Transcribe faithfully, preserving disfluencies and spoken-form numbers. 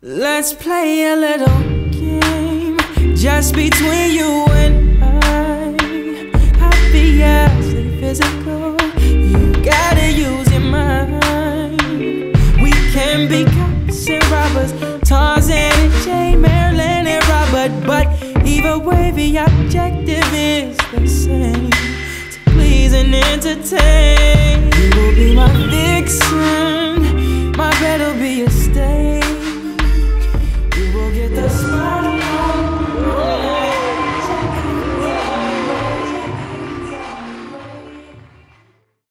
Let's play a little game just between you and I. Obviously physical, you gotta use your mind. We can be cops and robbers, Tarzan and Jane, Marilyn and Robert, but either way the objective is the same: to please and entertain. You will be my vixen.